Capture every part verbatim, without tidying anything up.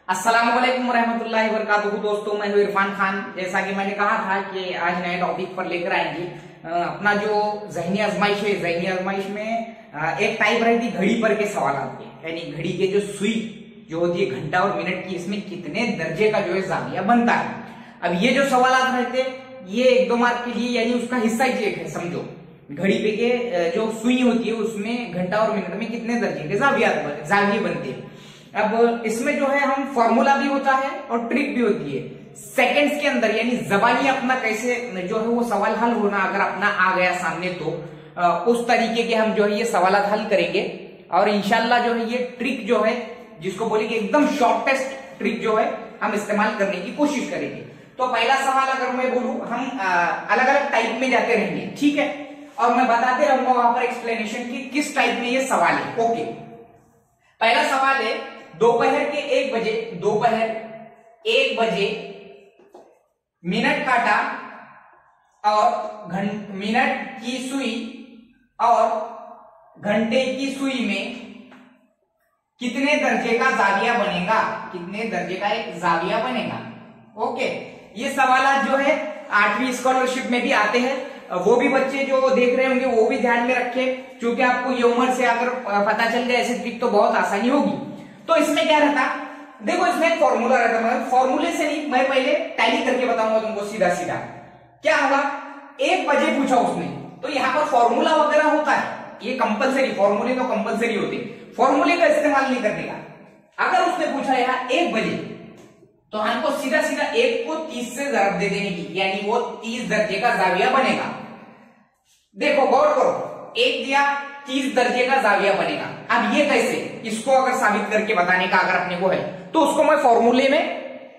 अस्सलाम वालेकुम रहमतुल्लाहि व बरकातुहू। दोस्तों, मैं हूं इरफान खान। जैसा कि मैंने कहा था कि आज नए टॉपिक पर लेकर आएंगे अपना जो ज़हनी आजमाइश है। ज़हनी आजमाइश में एक टाइप रहती घड़ी पर के सवाल के, यानी घड़ी के जो सुई जो होती है घंटा और मिनट की, इसमें कितने दर्जे का जो है जाविया बनता है। अब ये जो सवाल रहते ये एक दो मार्क के लिए, यानी उसका हिस्सा ही एक है। समझो, घड़ी पे के जो सुई होती है उसमें घंटा और मिनट में कितने दर्जे के जाविया जाविये बनते हैं। अब इसमें जो है हम फॉर्मूला भी होता है और ट्रिक भी होती है। सेकंड्स के अंदर, यानी जबानी अपना कैसे जो है वो सवाल हल होना अगर अपना आ गया सामने, तो उस तरीके के हम जो है ये सवाल हल करेंगे। और इंशाल्लाह जो है ये ट्रिक जो है, जिसको बोलेंगे एकदम शॉर्टेस्ट ट्रिक जो है, हम इस्तेमाल करने की कोशिश करेंगे। तो पहला सवाल अगर मैं बोलूं, हम अलग अलग टाइप में जाते रहेंगे, ठीक है, और मैं बताते रहूंगा वहां पर एक्सप्लेनेशन की किस टाइप में ये सवाल है। ओके, पहला सवाल है दोपहर के एक बजे दोपहर एक बजे मिनट काटा और घं मिनट की सुई और घंटे की सुई में कितने दर्जे का जाविया बनेगा, कितने दर्जे का एक जाविया बनेगा। ओके, ये सवाल जो है आठवीं स्कॉलरशिप में भी आते हैं। वो भी बच्चे जो देख रहे होंगे वो भी ध्यान में रखें, क्योंकि आपको ये उम्र से अगर पता चल जाए ऐसे ट्रिक तो बहुत आसानी होगी। तो इसमें क्या रहता, देखो इसमें एक फॉर्मूला रहता, मगर फॉर्मूले से नहीं, मैं पहले टैली करके बताऊंगा तुमको सीधा सीधा। क्या होगा, एक बजे पूछा उसने, तो यहाँ पर फॉर्मूला वगैरह होता है, ये कंपलसरी, फॉर्मूले तो कंपलसरी होते, फॉर्मूले का इस्तेमाल नहीं करने का। अगर उसने पूछा यहाँ एक बजे, तो हमको सीधा सीधा एक को तीस से जरब दे देने की, यानी वो तीस दर्जे का जाविया बनेगा। देखो गौर करो, एक दिया तीस दर्जे का जाविया बनेगा। अब ये कैसे, इसको अगर साबित करके बताने का अगर अपने को है, तो उसको मैं फॉर्मूले में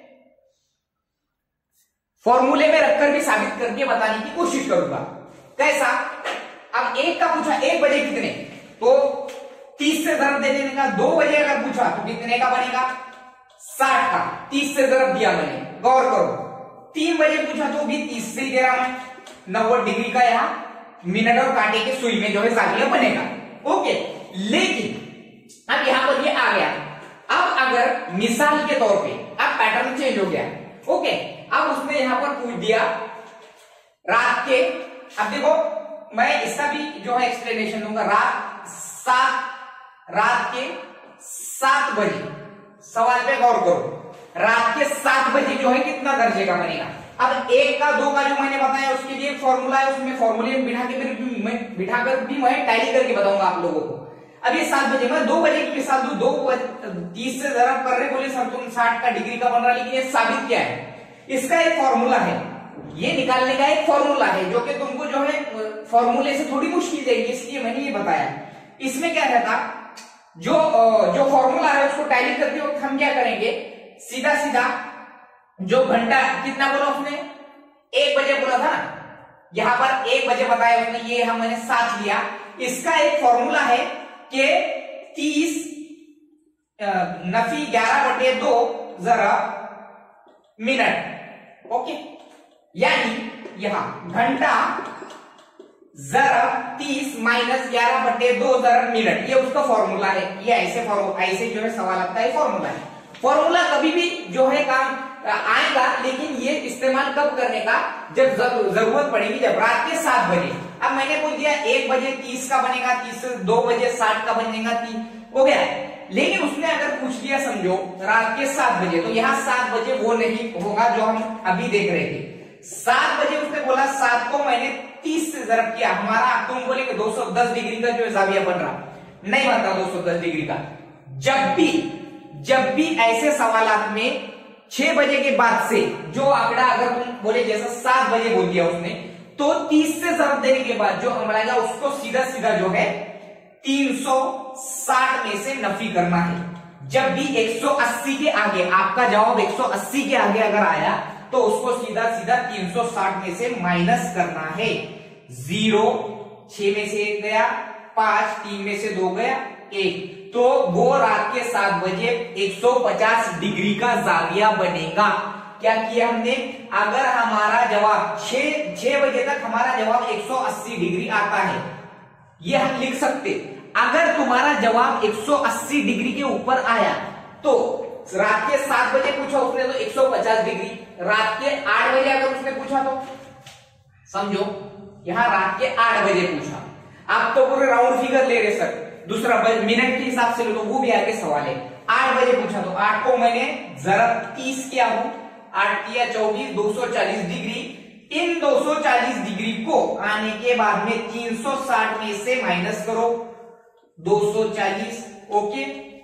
फॉर्मूले में रखकर भी साबित करके बताने की कोशिश करूंगा। कैसा, अब एक का पूछा एक बजे कितने, तो तीस से जरब दे देने का। दो बजे अगर पूछा तो कितने का बनेगा, साठ का, तीस से जरब दिया मैंने। गौर करो, तीन बजे पूछा तो भी तीस से ही दे रहा मैं, नब्बे डिग्री का यहाँ मिनट और कांटे के सुई में जो है जाविया बनेगा। ओके, लेकिन अब यहां पर ये आ गया। अब अगर मिसाल के तौर पे, अब पैटर्न चेंज हो गया। ओके, अब उसने यहां पर पूछ दिया रात के, अब देखो मैं इसका भी जो है एक्सप्लेनेशन दूंगा। रात सात रात के सात बजे, सवाल पे गौर करो, रात के सात बजे जो है कितना दर्जे का बनेगा। अब एक का दो का जो मैंने बताया उसके लिए एक फॉर्मूला है, उसमें फॉर्मूले में बिठा के फिर मैं बिठाकर भी मैं टैली करके बताऊंगा आप लोगों को। अब ये सात बजे, मैं दो बजे की मिसाल दूं, दो तीस से जरा कर रहे, बोले सर तुम साठ का डिग्री का बन रहा, लेकिन ये साबित क्या है, इसका एक फॉर्मूला है, ये निकालने का एक फॉर्मूला है, जो कि तुमको जो है फॉर्मूले से थोड़ी मुश्किल जाएगी, इसलिए मैंने ये बताया। इसमें क्या रहता, जो जो फॉर्मूला है उसको टैली करते वक्त हम क्या करेंगे, सीधा सीधा जो घंटा कितना बोला उसने, एक बजे बोला था ना, यहां पर एक बजे बताया उसने, ये हम मैंने साथ लिया। इसका एक फॉर्मूला है कि तीस नफी ग्यारह बटे दो जरा मिनट। ओके, यानी यहां घंटा जरा तीस माइनस ग्यारह बटे दो जरा मिनट, ये उसका फॉर्मूला है। ये ऐसे फॉर्मूला, ऐसे जो है सवाल आता है, फॉर्मूला है। फॉर्मूला कभी भी जो है काम आएगा, लेकिन ये इस्तेमाल कब करने का, जब जरूरत पड़ेगी, जब रात के सात बजे। अब मैंने बोल दिया एक बजे तीस का बनेगा, तीस से दो बजे साठ का बनेगा, तीन हो गया। लेकिन उसने अगर पूछ लिया समझो रात के सात बजे, तो यहाँ सात बजे वो नहीं होगा जो हम अभी देख रहे थे। सात बजे उसने बोला, सात को मैंने तीस से जरब किया, हमारा तुम बोलेगे दो सौ दस डिग्री का जो जाविया बन रहा, नहीं बनता दो सौ दस डिग्री का। जब भी जब भी ऐसे सवालात में छह बजे के बाद से जो आंकड़ा अगर तुम बोले, जैसा सात बजे बोल दिया उसने, तो तीस से जरब देने के बाद जो आंकड़ा आएगा उसको सीधा सीधा जो है तीन सौ साठ में से नफी करना है। जब भी एक सौ अस्सी के आगे आपका जवाब एक सौ अस्सी के आगे अगर आया, तो उसको सीधा सीधा तीन सौ साठ में से माइनस करना है। जीरो, छह में से एक गया, पांच, तीन में से दो गया, एक, तो वो रात के सात बजे एक सौ पचास डिग्री का जाविया बनेगा। क्या किया हमने, अगर हमारा जवाब छह छह बजे तक हमारा जवाब एक सौ अस्सी डिग्री आता है, ये हम लिख सकते। अगर तुम्हारा जवाब एक सौ अस्सी डिग्री के ऊपर आया, तो रात के सात बजे पूछा उसने तो एक सौ पचास डिग्री, रात के आठ बजे अगर उसने पूछा तो समझो यहां रात के आठ बजे पूछा, आप तो पूरे राउंड फिगर ले रहे सर, दूसरा मिनट के हिसाब से लो तो वो भी आगे सवाल है। आठ बजे पूछा तो आठ को मैंने जरा तीस किया हूं, आठ किया चौबीस, दो सौ चालीस डिग्री। इन दो सौ चालीस डिग्री को आने के बाद में तीन सौ साठ में से माइनस करो दो सौ चालीस, ओके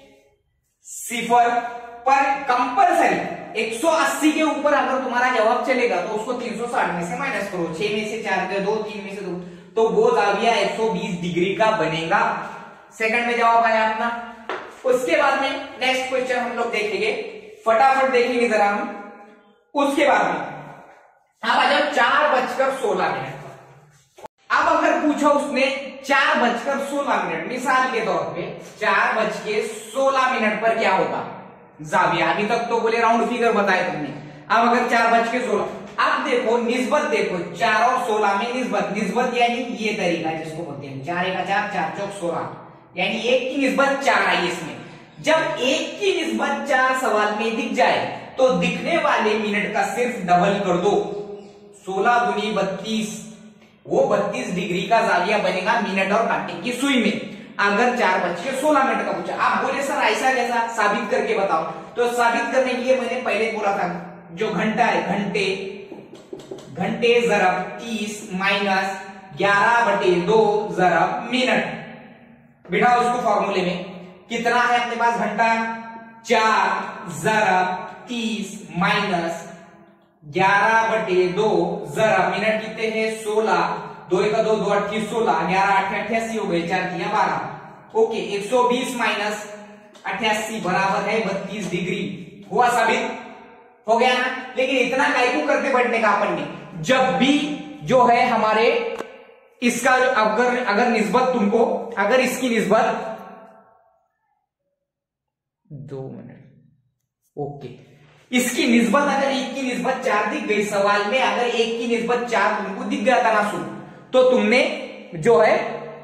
सिफर पर कंपल्सरी एक सौ अस्सी के ऊपर अगर तुम्हारा जवाब चलेगा तो उसको तीन सौ साठ में से माइनस करो, छह में से चार गए दो, तीन में से दो, तो वो जाविया एक सौ बीस डिग्री का बनेगा। सेकंड में जवाब आया अपना। उसके बाद में नेक्स्ट क्वेश्चन हम लोग देखेंगे, फटाफट देखेंगे जरा हम। उसके बाद में अब आ जाओ चार बजकर सोलह मिनट पर। अब अगर पूछा उसने चार बजकर सोलह मिनट, मिसाल के तौर पे चार बज के सोलह मिनट पर क्या होगा जाविया, अभी तक तो बोले राउंड फिगर बताए तुमने, अब अगर चार बज के सोलह, अब देखो निस्बत देखो चार और सोलह में निस्बत, निस्बत यानी ये तरीका जिसको बोलते हैं चार एक चार, चार चौक सोलह, यानी एक की निस्बत चार आई इसमें। जब एक की निस्बत चार सवाल में दिख जाए तो दिखने वाले मिनट का सिर्फ डबल कर दो, सोलह दूनी बत्तीस, वो बत्तीस डिग्री का जाविया बनेगा मिनट और कांटे की सुई में। अगर चार बज के सोलह मिनट का पूछा, आप बोले सर ऐसा कैसा, साबित करके बताओ, तो साबित करने के लिए मैंने पहले बोला था जो घंटा है, घंटे घंटे जरब तीस माइनस ग्यारह बटे दो जरब मिनट, बिठाओ उसको फॉर्मूले में, कितना है अपने पास घंटा, चार जरब तीस माइनस ग्यारह बटे दो जरब मिनट कितने हैं सोलह, दो एक दो, दो अट्ठी सोलह, ग्यारह अट्ठे अट्ठासी हो गए, चार किया बारह, ओके एक सौ बीस माइनस अट्ठासी बराबर है बत्तीस डिग्री, हुआ साबित हो गया ना। लेकिन इतना कायकू करते बैठने का अपन ने, जब भी जो है हमारे इसका अगर अगर निस्बत तुमको, अगर इसकी निस्बत दो मिनट, ओके इसकी निस्बत अगर एक की निस्बत चार दिख गई सवाल में, अगर एक की निस्बत चार तुमको दिख गया तनासुब, तो तुमने जो है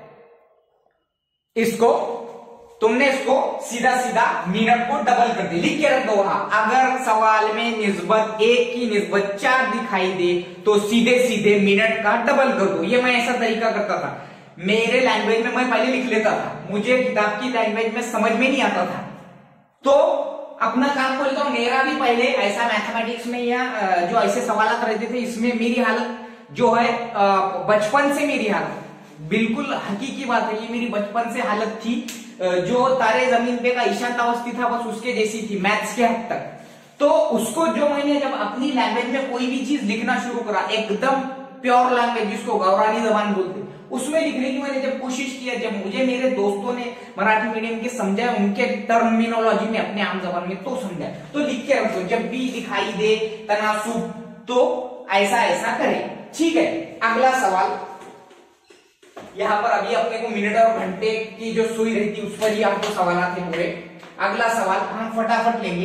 इसको तुमने इसको सीधा सीधा मिनट को डबल कर दिया, लिख के रख दो वहां। अगर सवाल में निस्बत एक की निस्बत चार दिखाई दे तो सीधे सीधे मिनट का डबल कर दो। ये मैं ऐसा तरीका करता था, मेरे लैंग्वेज में मैं पहले लिख लेता था, मुझे किताब की लैंग्वेज में समझ में नहीं आता था, तो अपना काम को लेता हूं। मेरा भी पहले ऐसा मैथमेटिक्स में या जो ऐसे सवाल रहते थे इसमें मेरी हालत जो है बचपन से, मेरी हालत बिल्कुल हकीकी बात है, ये मेरी बचपन से हालत थी, जो तारे जमीन पे का ईशान अवस्थी था बस उसके जैसी थी मैथ्स के हद तक। तो उसको जो मैंने जब अपनी लैंग्वेज में कोई भी चीज लिखना शुरू करा, एकदम प्योर लैंग्वेज जिसको गौरानी जबान बोलते, उसमें लिखने की मैंने जब कोशिश किया, जब मुझे मेरे दोस्तों ने मराठी मीडियम के समझाया उनके टर्मिनोलॉजी में अपने आम जबान में तो समझाया, तो लिख के रखो जब भी दिखाई दे तनासुब तो ऐसा ऐसा करें, ठीक है। अगला सवाल यहां पर अभी अपने को मिनट और घंटे की जो सुई रहती उस पर ही हमको सवाल आते पूरे। अगला सवाल हम फटाफट लेंगे,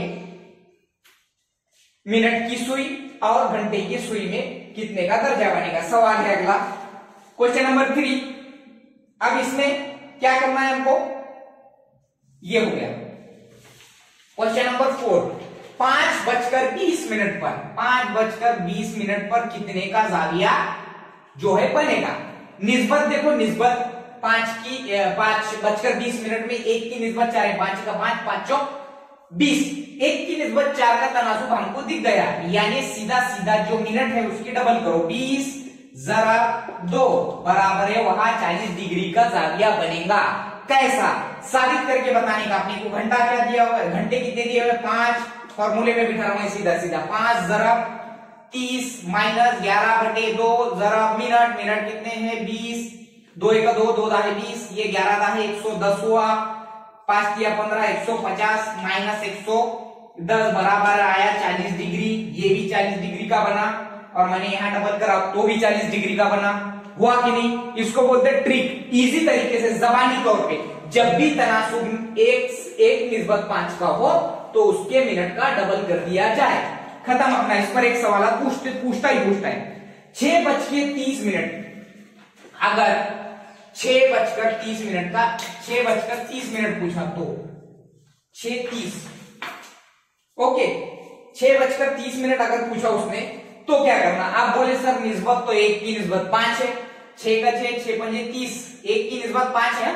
मिनट की सुई और घंटे की सुई में कितने का दर्जा बनेगा, सवाल है अगला क्वेश्चन नंबर थ्री। अब इसमें क्या करना है हमको, ये हो गया क्वेश्चन नंबर फोर। पांच बजकर बीस मिनट पर पांच बजकर बीस मिनट पर कितने का जाविया जो है बनेगा। निस्बत देखो, निस्बत पांच की पांच बजकर बीस मिनट में एक की निस्बत चार है, पांच का पांच, पांच चौक बीस, एक की निस्बत चार का तनासुब हमको दिख गया, यानी सीधा सीधा जो मिनट है उसकी डबल करो, बीस जरा दो बराबर है वहां चालीस डिग्री का जाविया बनेगा। कैसा साबित करके बताने का, अपने को घंटा क्या दिया हुआ है, घंटे कितने दिए हुए, पांच, फॉर्मूले में बिठा रहा हूं सीधा सीधा, पांच जरब तीस माइनस ग्यारह बटे दो जरब मिनट, मिनट कितने हैं बीस, दो एक दो, दो दाहे बीस, ये ग्यारह दाहे एक सौ दस हुआ, पांच दिया पंद्रह, एक सौ पचास माइनस एक सौ दस बराबर आया चालीस डिग्री, ये भी चालीस डिग्री का बना, और मैंने यहां डबल करा तो भी चालीस डिग्री का बना, हुआ कि नहीं। इसको बोलते हैं ट्रिक, इजी तरीके से जबानी तौर पे, जब भी तनासुब एक एक निस्बत पांच का हो तो उसके मिनट का डबल कर दिया जाए, खत्म अपना। इस पर एक सवाल पूछते पूछता ही पूछता है, छह बज के तीस मिनट, अगर छह बजकर तीस मिनट का छह बजकर तीस मिनट पूछा तो छह तीस ओके, छह बजकर तीस मिनट अगर पूछा उसने तो क्या करना? आप बोले सर निस्बत तो एक की निस्बत पांच है, छह का छह, छह पंजे तीस, एक की निस्बत पांच है,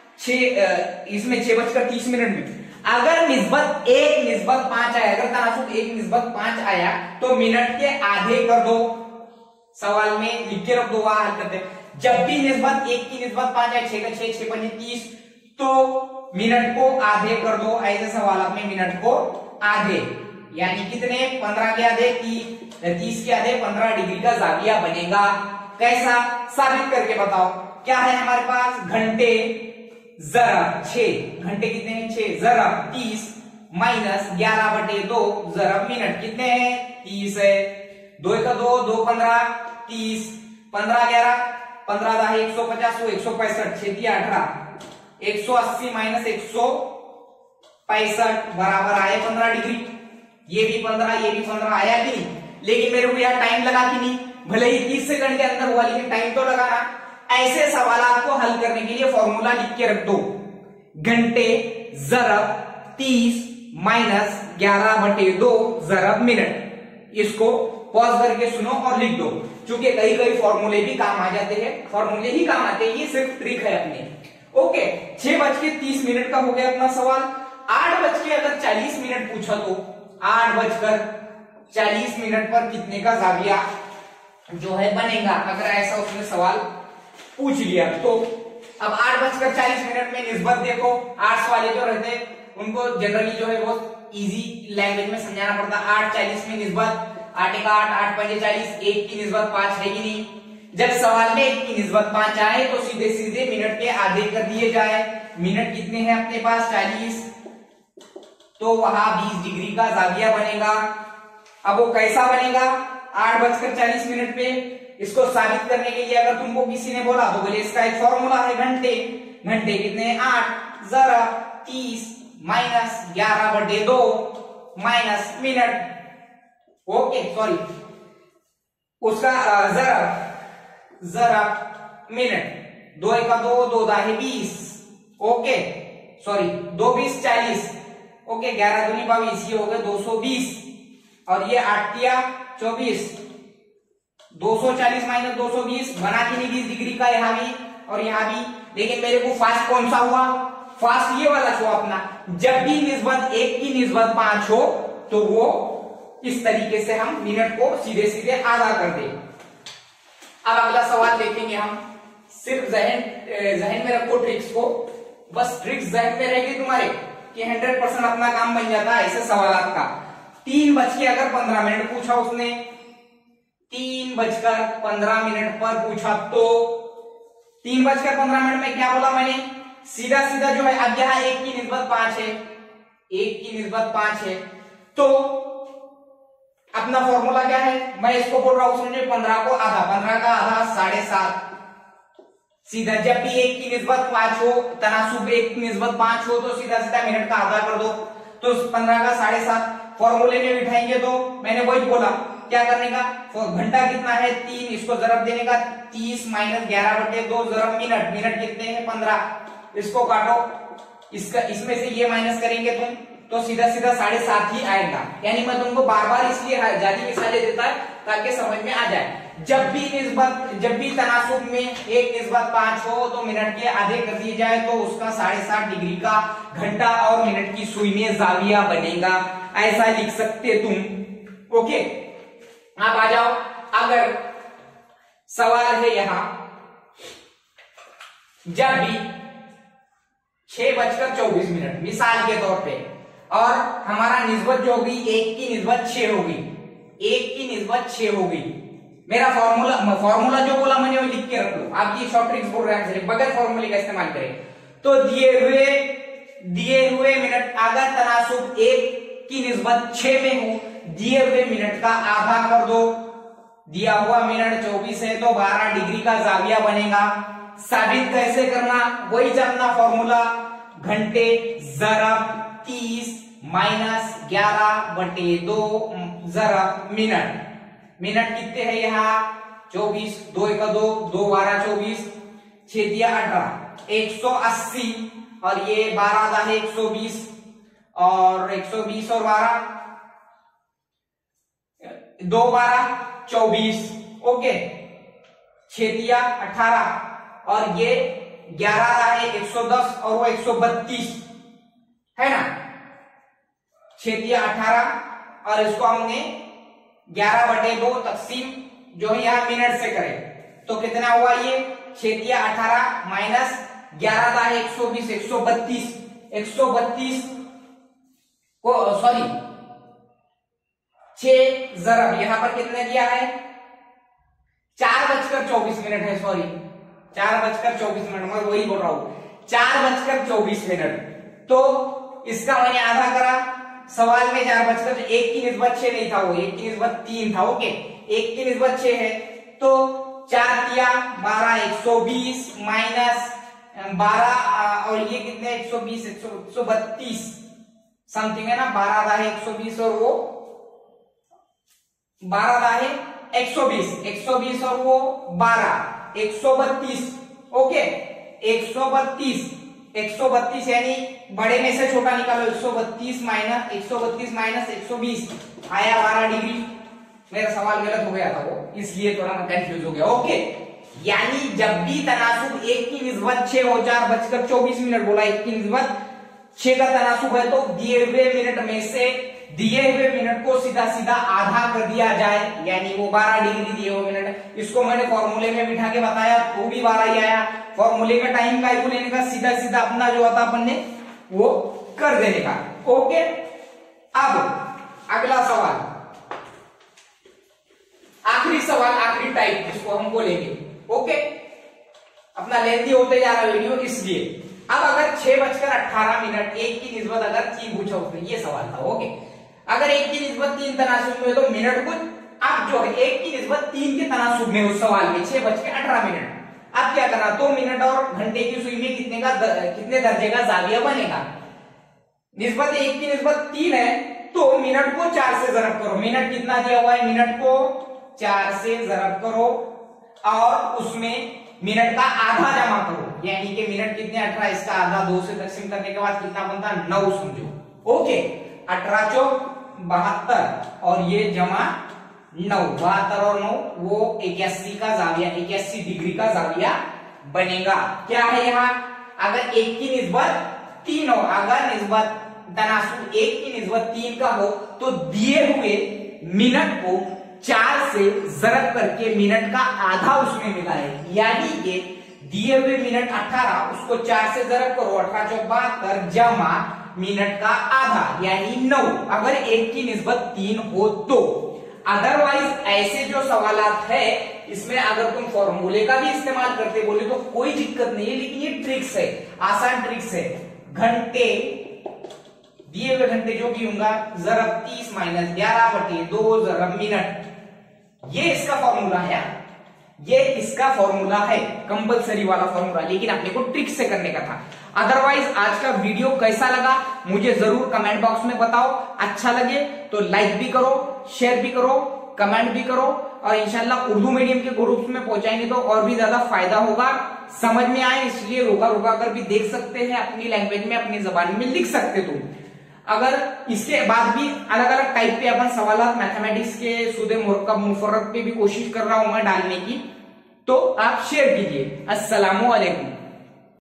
छह इसमें छह बजकर तीस मिनट में अगर निस्बत एक निस्बत पांच आया, अगर तनासुब एक निस्बत पांच आया तो मिनट के आधे कर दो। सवाल में लिख के रख दो, वहां हल करते। जब भी निस्बत एक की निस्बत पांच आए, छह का छह, छह पंजे तीस, तो मिनट को आधे कर दो। ऐसे सवाल में मिनट को आधे यानी कितने? पंद्रह के आधे तीस, तीस के आधे पंद्रह डिग्री का जाविया बनेगा। कैसा? साबित करके बताओ। क्या है हमारे पास? घंटे जरब छह, घंटे कितने हैं? छह, जरब तीस माइनस ग्यारह बटे दो जरब मिनट कितने हैं? तीस है। दो का दो, दो पंद्रह, तीस, पंद्रह ग्यारह, पंद्रह दह एक सौ पचास, एक सौ पैंसठ, छह दिया अठारह, एक सौ अस्सी माइनस एक सौ पैंसठ बराबर आए पंद्रह डिग्री। ये भी पंद्रह, ये भी पंद्रह आया कि नहीं? लेकिन मेरे को यहाँ टाइम लगा कि नहीं? भले ही तीस सेकंड के अंदर हुआ लेकिन टाइम तो लगाना। ऐसे सवाल आपको हल करने के लिए फॉर्मूला लिख के रख दो। घंटे जरब तीस माइनस ग्यारह बटे दो जरब मिनट। इसको पॉज करके सुनो और लिख दो, क्योंकि कई कई फॉर्मूले भी काम आ जाते हैं, फॉर्मूले ही काम आते हैं, ये सिर्फ ट्रिक है अपनी। ओके, छह बज के तीस मिनट का हो गया अपना सवाल। आठ बज के अगर चालीस मिनट पूछा तो आठ बजकर चालीस मिनट पर कितने का जाविया जो है बनेगा? अगर ऐसा उसने सवाल पूछ लिया तो अब आठ बजकर चालीस मिनट में निस्बत देखो। आर्ट्स वाले जो रहते उनको जनरली जो है बहुत इजी लैंग्वेज में समझाना पड़ता। आठ चालीस में निस्बत, आठ का आठ, आठ पंजे चालीस, एक की निस्बत पांच है कि नहीं? जब सवाल में एक की निस्बत पांच आए तो सीधे सीधे मिनट के आधे कर दिए जाए। मिनट कितने हैं अपने पास? चालीस, तो वहां बीस डिग्री का जाविया बनेगा। अब वो कैसा बनेगा? आठ बजकर चालीस मिनट पे इसको साबित करने के लिए अगर तुमको किसी ने बोला तो बोले इसका एक फॉर्मूला है घंटे। घंटे कितने? आठ जरा तीस माइनस ग्यारह बटे दो माइनस मिनट। ओके सॉरी, उसका जरा जरा मिनट, दो एक का दो, दो दाहे बीस, ओके सॉरी दो बीस चालीस, ओके ग्यारह दूनी बाईस, ये हो गए दो सौ बीस और ये आठिया चौबीस, दो सौ चालीस माइनस दो सौ बीस बना कि नहीं बीस डिग्री का यहाँ भी और यहाँ भी। लेकिन मेरे को फास्ट कौन सा हुआ? फास्ट ये वाला हुआ अपना। जब भी निस्बत एक की निस्बत पांच हो तो वो इस तरीके से हम मिनट को सीधे सीधे आधा कर दे। अब अगला सवाल देखेंगे हम। सिर्फ जहन जहन में रखो ट्रिक्स को, बस ट्रिक्स जहन में रहेगी तुम्हारे कि हंड्रेड परसेंट अपना काम बन जाता है ऐसे सवाल का। तीन बज के अगर पंद्रह मिनट पूछा उसने, तीन बजकर पंद्रह मिनट पर पूछा तो तीन बजकर पंद्रह मिनट में क्या बोला मैंने? सीधा सीधा जो है, अब यहाँ एक की निस्बत पांच है, एक की निस्बत पांच है तो अपना फॉर्मूला क्या है? मैं इसको बोल रहा हूं समझे, पंद्रह को आधा, पंद्रह का आधा साढ़े सात। सीधा जब भी एक की निस्बत पांच हो, तनासुब एक की निस्बत पांच हो तो सीधा सीधा मिनट का आधा कर दो, तो पंद्रह का साढ़े सात फॉर्मूले में बिठाएंगे तो मैंने वही बोला क्या करने का? घंटा कितना है? तीन, इसको जरब देने का तीस माइनस ग्यारह बटे दो जरब मिनट, मिनट कितने हैं? पंद्रह। इसको काटो, इसका इसमें से ये माइनस करेंगे तुम तो सीधा सीधा साढ़े सात ही आएगा। यानी मैं तुमको बार बार इसलिए जाली मिसालें देता है ताकि समझ में आ जाए। जब भी निस्बत जब भी तनासुब में एक निस्बत पांच हो तो मिनट के आधे कर दिए जाए तो उसका साढ़े सात डिग्री का घंटा और मिनट की सुई में जाविया बनेगा। ऐसा लिख सकते तुम। ओके, आप आ जाओ। अगर सवाल है यहां, जब भी छह बजकर चौबीस मिनट मिसाल के तौर पे और हमारा निस्बत जो होगी एक की निस्बत छह होगी, एक की निस्बत छह होगी। मेरा फॉर्मूला फॉर्मूला जो बोला मैंने वो लिख के रख लो। आप ये शॉर्ट ट्रिक्स बोल रहे हैं, बगैर फॉर्मूले का इस्तेमाल करें तो दिए हुए दिए हुए मिनट अगर तनासुब एक की निस्बत छह में हो, दिए हुए मिनट का आधा कर दो। दिया हुआ मिनट चौबीस है तो बारह डिग्री का जाविया बनेगा। साबित कैसे करना? वही अपना फॉर्मूला, घंटे जरब तीस माइनस ग्यारह बटे दो जरब मिनट। मिनट कितने हैं यहाँ? चौबीस, दो एक दो, दो बारह चौबीस, छह दिया अठारह, एक सौ अस्सी और ये बारह दाहे एक सौ बीस और एक सौ बीस और बारह, दो बारह चौबीस, ओके, छेतिया अठारह और ये ग्यारह रहा है एक सौ दस और वो एक सौ बत्तीस है ना, छेतिया अठारह और इसको हमने ग्यारह बटे दो तकसीम जो है यहाँ मिनट से करें तो कितना हुआ, ये छेतिया अठारह माइनस ग्यारह का है एक सौ बीस, एक सौ बत्तीस, एक सौ बत्तीस को सॉरी छह जरब यहां पर कितने दिया है, चार बजकर चौबीस मिनट है, सॉरी चार बजकर चौबीस मिनट, मैं वही बोल रहा हूं, चार बजकर चौबीस मिनट। तो इसका मैंने आधा करा, सवाल में चार बजकर, एक की निस्बत छह नहीं था, वो एक की निस्बत तीन था, ओके, एक की निस्बत छह है तो चार दिया बारह, एक सौ बीस माइनस बारह और ये कितने एक सौ बीस, एक सौ बत्तीस समथिंग है ना, बारह का है एक सौ बीस और वो बारह का है एक सौ बीस, एक सौ बीस और वो बारह, एक सौ बत्तीस, ओके, एक सौ बत्तीस, एक सौ बत्तीस यानी बड़े में से छोटा निकालो, एक सौ बत्तीस माइनस एक सौ बत्तीस माइनस एक सौ बीस आया बारह डिग्री। मेरा सवाल गलत हो गया था वो, इसलिए थोड़ा मैं कंफ्यूज हो गया, ओके। यानी जब भी तनासुब एक की निस्बत छह हो, चार बजकर चौबीस मिनट बोला, एक की निस्बत छह का तनासुब है तो दिए हुए मिनट में से दिए हुए मिनट को सीधा सीधा आधा कर दिया जाए, यानी वो बारह डिग्री दिए हुए मिनट, इसको मैंने फॉर्मूले में बिठा के बताया तो भी बारह ही आया, फॉर्मूले में टाइम का इक्वल लेने का, सीधा सीधा अपना जो आता अपन ने वो कर देने का, ओके। अब अगला सवाल, आखिरी सवाल, आखिरी टाइप जिसको हम बोलेंगे, ओके, अपना लेंथी होते जा रहा वीडियो इसलिए। अब अगर छह बजकर अट्ठारह मिनट एक की निस्बत अगर तीन पूछा उसने, ये सवाल था, ओके, अगर एक की निस्बत तीन तनासुब में तो मिनट को अब जो है एक की निस्बत तीन के तनासुब में उस सवाल में छह बज के अठारह मिनट, अब क्या करना, तो मिनट और घंटे की सुई में कितने का कितने दर्जे का जाविया बनेगा, निस्बत एक की निस्बत तीन है तो मिनट को चार से जरब करो, मिनट कितना दिया हुआ है, मिनट को चार से जरब करो और उसमें मिनट का आधा जमा करो, यानी कि मिनट कितने अठारह, इसका आधा दो से तकसीम करने के बाद कितना बनता है, नौ समझो, ओके, अठारह चौक बहत्तर और ये जमा नौ, बहत्तर और नौ वो इक्यासी का जाविया, इक्यासी डिग्री का जाविया बनेगा। क्या है यहाँ, अगर एक की निस्बत तीन हो, अगर निस्बत तनासुब एक की निस्बत तीन का हो तो दिए हुए मिनट को चार से जरब करके मिनट का आधा उसमें मिला है, यानी कि दिए हुए मिनट अठारह उसको चार से जरब करो, अठारह चौक बहत्तर जमा मिनट का आधा यानी नौ, अगर एक की निस्बत तीन हो तो। अदरवाइज ऐसे जो सवालात है इसमें अगर तुम फॉर्मूले का भी इस्तेमाल करते बोले तो कोई दिक्कत नहीं है, लेकिन ये ट्रिक्स है, आसान ट्रिक्स है। घंटे दिए हुए घंटे जो भी होगा जरब तीस माइनस ग्यारह बटे दो जरब मिनट, ये इसका फॉर्मूला है, ये इसका फॉर्मूला है, कंपलसरी वाला फॉर्मूला, लेकिन अपने को ट्रिक से करने का था। अदरवाइज आज का वीडियो कैसा लगा मुझे जरूर कमेंट बॉक्स में बताओ, अच्छा लगे तो लाइक भी करो, शेयर भी करो, कमेंट भी करो और इंशाल्लाह उर्दू मीडियम के ग्रुप्स में पहुंचाएंगे तो और भी ज्यादा फायदा होगा, समझ में आए, इसलिए रोका रोका कर भी देख सकते हैं, अपनी लैंग्वेज में अपनी जबान में लिख सकते तुम। अगर इसके बाद भी अलग अलग टाइप के अपन सवालात मैथमेटिक्स के सूदे मुरक्कब मुफर्रद पे भी कोशिश कर रहा हूं मैं डालने की, तो आप शेयर कीजिए। अस्सलामु अलैकुम।